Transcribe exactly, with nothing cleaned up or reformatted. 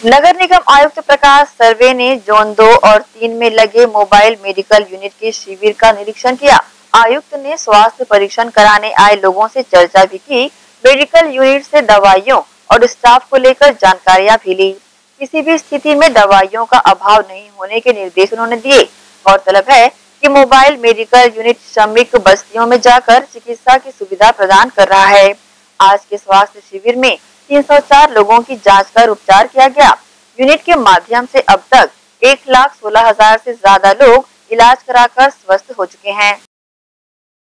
नगर निगम आयुक्त प्रकाश सर्वे ने जोन दो और तीन में लगे मोबाइल मेडिकल यूनिट के शिविर का निरीक्षण किया। आयुक्त ने स्वास्थ्य परीक्षण कराने आए लोगों से चर्चा भी की। मेडिकल यूनिट से दवाइयों और स्टाफ को लेकर जानकारियां भी ली। किसी भी स्थिति में दवाइयों का अभाव नहीं होने के निर्देश उन्होंने दिए। गौरतलब है कि मोबाइल मेडिकल यूनिट श्रमिक बस्तियों में जाकर चिकित्सा की सुविधा प्रदान कर रहा है। आज के स्वास्थ्य शिविर में तीन सौ चार लोगों की जांच कर उपचार किया गया। यूनिट के माध्यम से अब तक एक लाख सोलह हजार से ज्यादा लोग इलाज कराकर स्वस्थ हो चुके हैं।